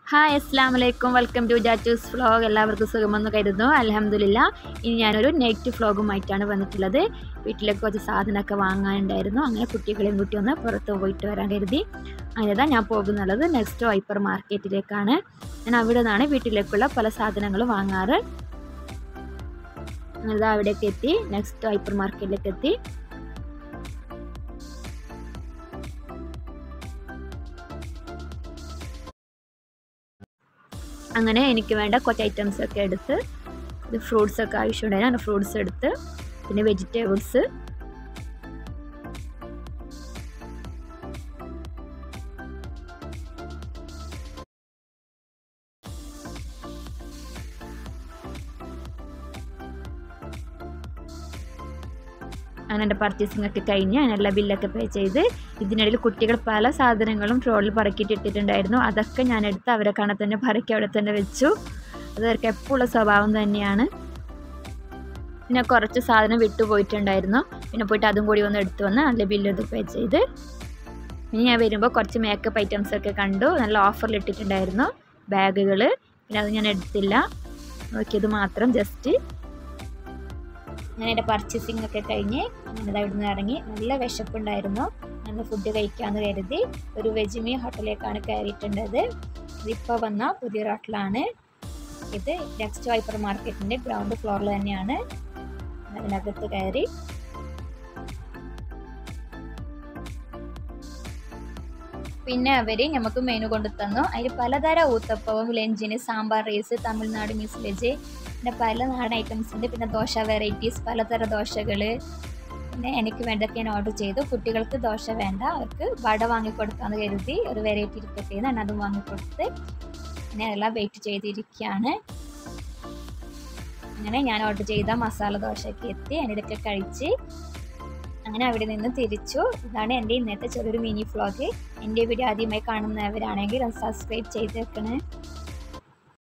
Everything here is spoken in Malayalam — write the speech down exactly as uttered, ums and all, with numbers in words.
ഹായ് അസ്സലാമു അലൈക്കും വെൽക്കം ടു ജാറ്റൂസ് വ്ലോഗ്. എല്ലാവർക്കും സുഖമെന്ന് കരുതുന്നു. അൽഹംദുലില്ലാ. ഇനി ഞാനൊരു നൈറ്റ് വ്ലോഗുമായിട്ടാണ് വന്നിട്ടുള്ളത്. വീട്ടിലേക്ക് കുറച്ച് സാധനമൊക്കെ വാങ്ങാനുണ്ടായിരുന്നു. അങ്ങനെ കുട്ടികളെയും കൂട്ടി ഒന്ന് പുറത്ത് പോയിട്ട് വരാൻ കരുതി. അതിനാ ഞാൻ പോകുന്നുള്ളത് നെക്സ്റ്റ് ഹൈപ്പർ മാർക്കറ്റിലേക്കാണ്. ഞാൻ അവിടെ നിന്നാണ് വീട്ടിലേക്കുള്ള പല സാധനങ്ങളും വാങ്ങാറ്. അങ്ങനെ അവിടേക്ക് എത്തി, നെക്സ്റ്റ് ഹൈപ്പർ മാർക്കറ്റിലേക്ക് എത്തി. അങ്ങനെ എനിക്ക് വേണ്ട കുറച്ച് ഐറ്റംസ് ഒക്കെ എടുത്ത്, ഇത് ഫ്രൂട്ട്സ് ഒക്കെ ആവശ്യമുണ്ടായിരുന്നു. അങ്ങനെ ഫ്രൂട്ട്സ് എടുത്ത്, പിന്നെ വെജിറ്റബിൾസ്, അങ്ങനെ എൻ്റെ പർച്ചേസിംഗ് ഒക്കെ കഴിഞ്ഞ് അതിനെല്ലാം ബില്ലൊക്കെ പേ ചെയ്ത്, ഇതിനിടയിൽ കുട്ടികൾ പല സാധനങ്ങളും ട്രോളിൽ പറക്കിയിട്ടിട്ടുണ്ടായിരുന്നു. അതൊക്കെ ഞാൻ എടുത്ത് അവരെ കാണാൻ തന്നെ പറക്കി അവിടെ തന്നെ വെച്ചു. അതവർക്ക് എപ്പോഴുള്ള സ്വഭാവം തന്നെയാണ്. പിന്നെ കുറച്ച് സാധനം വിട്ടുപോയിട്ടുണ്ടായിരുന്നു. പിന്നെ പോയിട്ട് അതും കൂടി ഒന്ന് എടുത്തു വന്ന് നല്ല ബില്ലത് പേ ചെയ്ത്, ഇനി ഞാൻ വരുമ്പോൾ കുറച്ച് മേക്കപ്പ് ഐറ്റംസ് ഒക്കെ കണ്ടു. നല്ല ഓഫറിൽ ഇട്ടിട്ടുണ്ടായിരുന്നു ബാഗുകൾ. പിന്നെ അത് ഞാൻ എടുത്തില്ല, നോക്കിയത് മാത്രം ജസ്റ്റ്. അങ്ങനെ എൻ്റെ പർച്ചേസിംഗ് ഒക്കെ കഴിഞ്ഞ് അങ്ങനെ അവിടെ നിന്ന് ഇറങ്ങി. നല്ല വിശപ്പുണ്ടായിരുന്നു. നല്ല ഫുഡ് കഴിക്കാമെന്ന് കരുതി ഒരു വെജിമി ഹോട്ടലിലേക്കാണ് കയറിയിട്ടുള്ളത്. ഇതിപ്പോൾ വന്ന പുതിയ ഹോട്ടലാണ്. ഇത് നെക്സ്റ്റ് ഹൈപ്പർ മാർക്കറ്റിൻ്റെ ഗ്രൗണ്ട് ഫ്ലോറിൽ തന്നെയാണ്. അതിനകത്ത് കയറി പിന്നെ അവർ നമുക്ക് മെനു കൊണ്ടു തന്നു. അതിൽ പലതരം ഊത്തപ്പവും, ലഞ്ചിന് sambar rice, Tamil Nadu mix veg, പിന്നെ പല നാടൻ ഐറ്റംസ് ഉണ്ട്. പിന്നെ ദോശ വെറൈറ്റീസ്, പലതരം ദോശകൾ. പിന്നെ എനിക്ക് വേണ്ടതൊക്കെ ഞാൻ ഓർഡർ ചെയ്തു. കുട്ടികൾക്ക് ദോശ വേണ്ട, അവർക്ക് വട വാങ്ങിക്കൊടുക്കാമെന്ന് കരുതി ഒരു വെറൈറ്റി ഇരിക്കട്ടെ എന്ന് അതും വാങ്ങിക്കൊടുത്ത് പിന്നെ എല്ലാം വെയിറ്റ് ചെയ്തിരിക്കുകയാണ്. അങ്ങനെ ഞാൻ ഓർഡർ ചെയ്ത മസാല ദോശയൊക്കെ എത്തി. അതിനൊക്കെ കഴിച്ച് അങ്ങനെ അവിടെ നിന്ന് തിരിച്ചു. ഇതാണ് എൻ്റെ ഇന്നത്തെ ചെറിയൊരു മിനി വ്ലോഗ്. എൻ്റെ വീഡിയോ ആദ്യമായി കാണുന്നവരാണെങ്കിൽ സബ്സ്ക്രൈബ് ചെയ്ത് വെക്കണേ.